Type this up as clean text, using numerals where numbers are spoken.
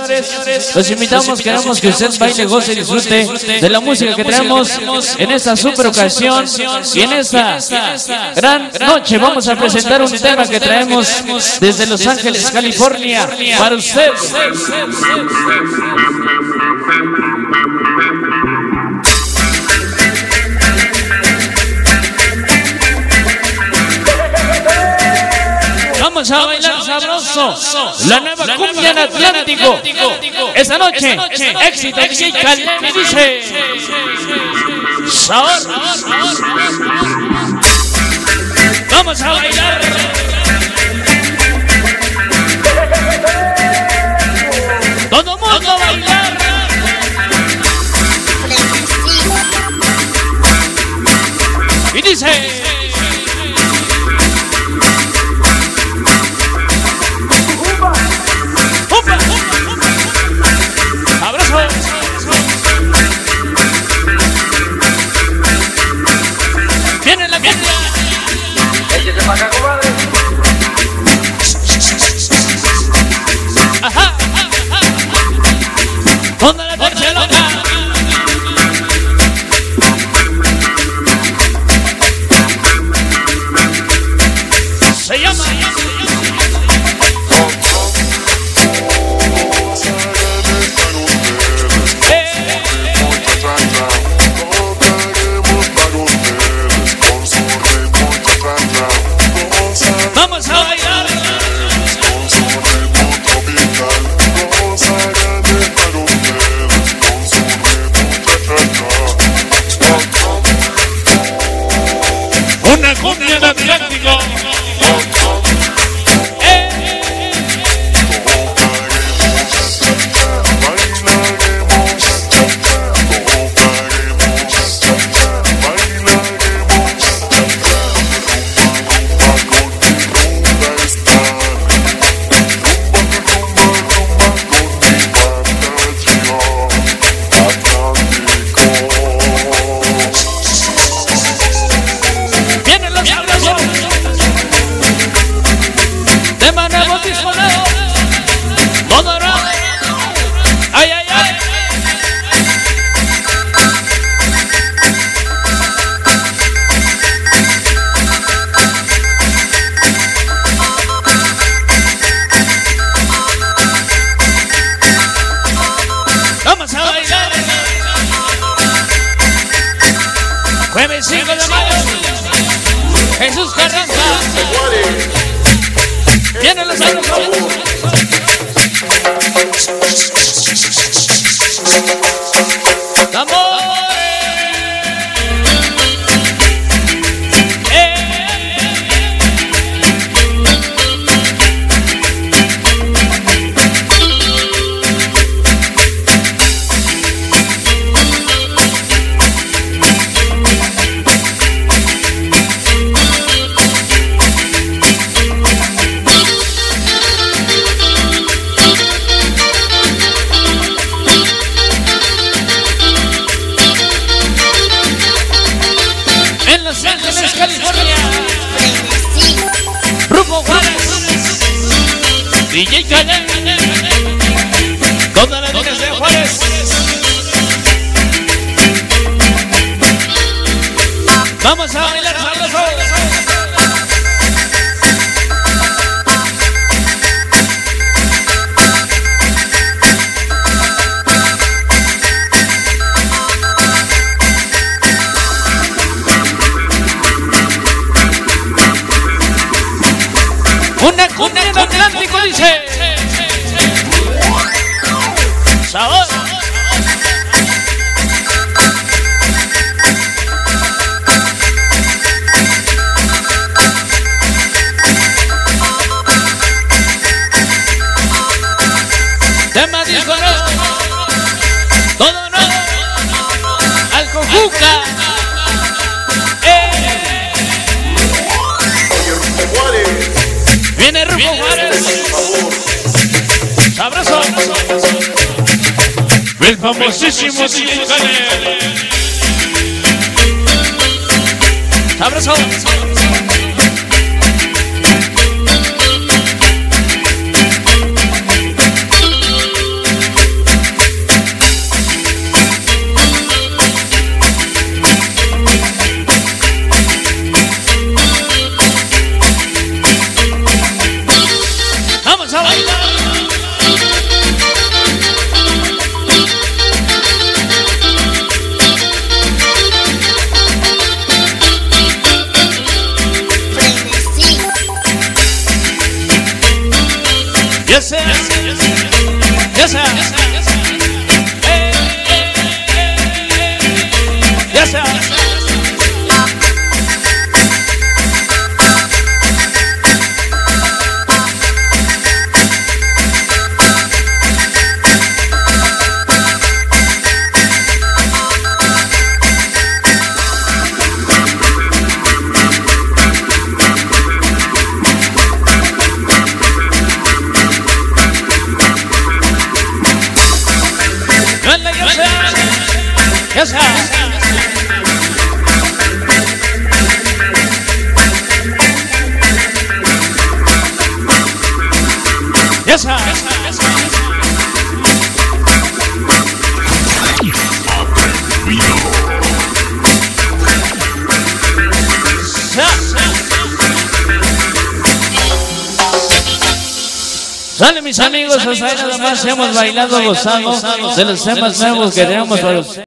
señores, los invitamos, queremos que usted baile, goce y disfrute de la música que traemos en esta super ocasión y en esta gran noche. Vamos a presentar un tema que traemos desde Los Ángeles, California, para usted. Vamos a bailar sabroso la nueva cumbia en Atlántico. Esta noche, éxito DJ Khaled dice sabor. Vamos a bailar. Todo mundo a bailar. Y dice una cumbia en Atlántico. Jueves 5 de mayo, Jesús Carranza. Vienen los años. Los Ángeles, California, Rufo Juárez, DJ Khaled, todas las líneas de Juárez. Vamos a bailar sabroso. Una cumbia en Atlántico dice sabor. Tema disco todo no al Cojuca. Viene Rufo Juárez. Abrazo. El famosísimo DJ Khaled. Abrazo. Ya está. Ya está. Sale mis amigos, hasta ahí nada más hemos bailado, gozado de los temas nuevos que tenemos para ustedes.